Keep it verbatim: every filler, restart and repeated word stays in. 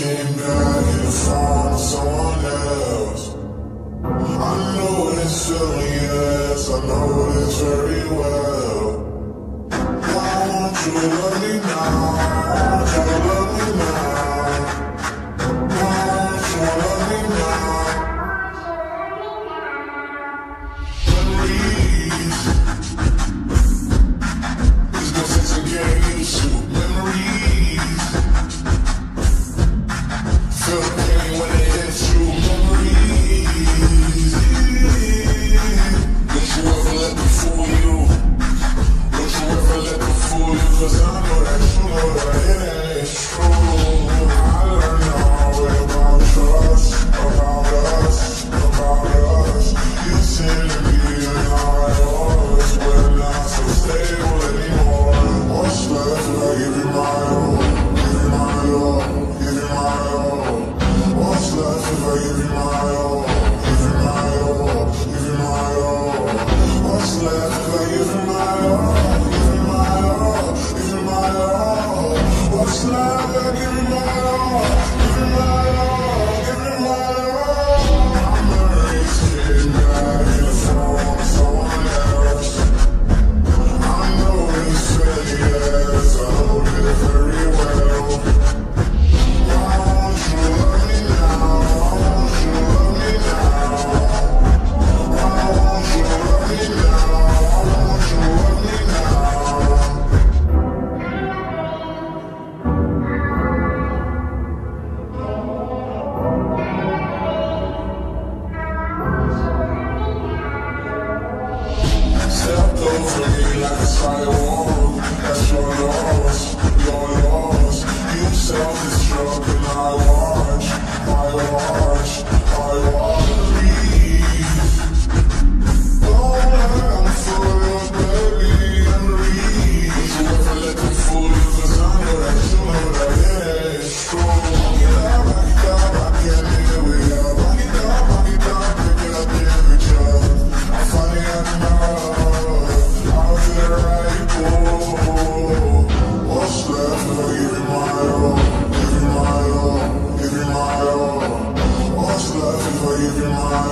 came back in the form of someone else. I know this feeling, yes, I know this very well. Why won't you love me now? Why won't you love me now? Why won't you love me now? Memories, there's no sense in getting used to memories. Feel the pain when it hits you, memories. Don't you ever let them fool you. Don't you ever let them fool you. Cause I know that you know that it ain't true. I learned the hard way about trust, about us, about us. You seem to be how I was, but not so stable anymore. What's left if I give you my all? Give you my all, give you my all. What's left if I give you my all? Give you my all, give you my all. What's left if I give you my all? Give you my all, give you my all. What's left if I give you my all? Give you my all, give you my all. My memories came back in the form of someone else. I know this feeling, yes, I know it very well. Why won't you love me now? Why won't you love me now? Why won't you love me now? Why won't you love me now? Step over me like a sidewalk. That's your loss, your loss. You self-destruct and I watch, I watch, I watch leave. Don't let them fool you, baby, and leave. Don't you ever let them fool you, cause I know that you know that it ain't true. Back it up, back it up, I can't live with you. Back it up, back it up, pick it up, temperature. I'm finding out now. I'll do it right, oh. What's left if I give you my all? Give you my all, give you my all. What's left if I give you my